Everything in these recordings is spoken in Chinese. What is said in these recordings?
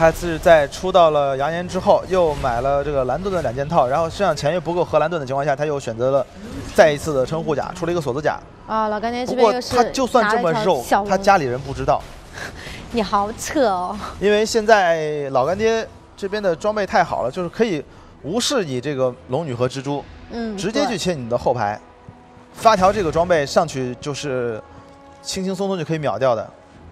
他是在出到了扬言之后，又买了这个蓝盾的2件套，然后身上钱又不够合蓝盾的情况下，他又选择了再一次的称护甲，出了一个锁子甲。 啊，老干爹这不过边又是他就算这么肉，他家里人不知道。 你好扯哦！ 因为现在老干爹这边的装备太好了，就是可以无视你这个龙女和蜘蛛，直接去切你的后排。发条这个装备上去就是轻轻松松就可以秒掉的。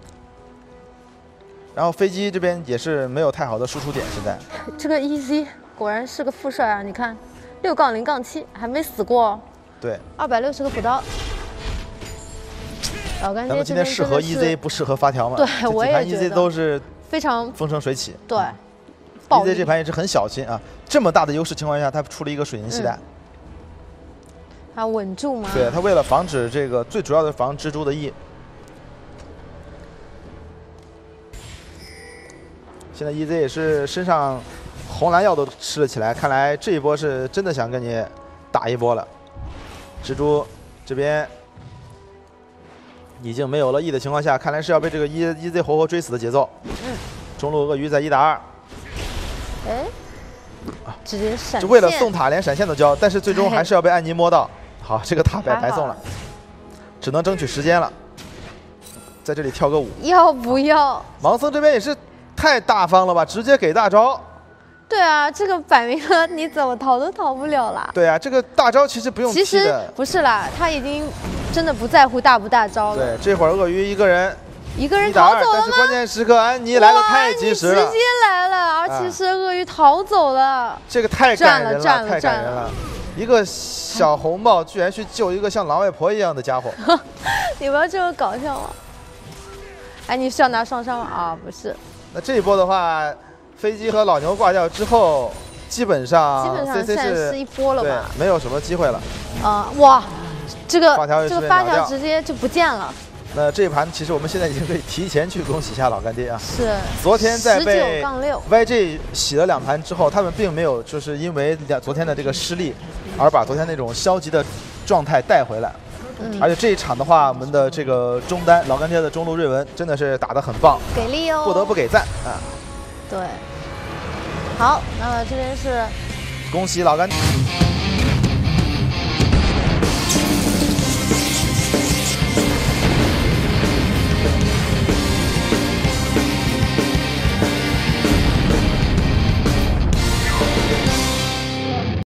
然后飞机这边也是没有太好的输出点，现在。 这个 EZ 果然是个副帅啊！你看，6-0-7还没死过。 对。 260个补刀。老干爹咱们今天适合 EZ 不适合发条嘛？ 对，我也觉得。 EZ 都是非常风生水起。 对。 EZ 这盘也是很小心啊，这么大的优势情况下，他出了一个水银系带。 他稳住吗？ 对他为了防止这个，最主要的防蜘蛛的 E。现在 EZ 也是身上红蓝药都吃了起来，看来这一波是真的想跟你打一波了。蜘蛛这边已经没有了 E 的情况下，看来是要被这个 EZ 活活追死的节奏。中路鳄鱼在1打2。 哎，直接闪现， 就为了送塔连闪现都交，但是最终还是要被安妮摸到。好，这个塔白送了，只能争取时间了。在这里跳个舞， 要不要？ 盲僧这边也是太大方了吧，直接给大招。 对啊，这个摆明了你怎么逃都逃不了啦。 对啊，这个大招其实不用踢的。 其实不是啦，他已经真的不在乎大不大招了。 对，这会儿鳄鱼一个人逃走了吗？ 但是关键时刻安妮来的太及时了， 直接来了，而且是鳄鱼逃走了。 这个太感人了， 太感人了。 一个小红帽居然去救一个像狼外婆一样的家伙， 你不要这么搞笑吗？哎，你是要拿双伤吗？啊，不是。 那这一波的话，飞机和老牛挂掉之后，基本上 CC 是一波了吧？ 没有什么机会了。 哇，这个发条直接就不见了。 那这一盘其实我们现在已经可以提前去恭喜一下老干爹啊！ 是。 昨天在被 19-6 YG 洗了2盘之后，他们并没有就是因为昨天的这个失利，而把昨天那种消极的状态带回来。而且这一场的话，我们的这个中单老干爹的中路瑞文真的是打得很棒， 给力哦， 不得不给赞啊！ 对。好，那么这边是恭喜老干爹。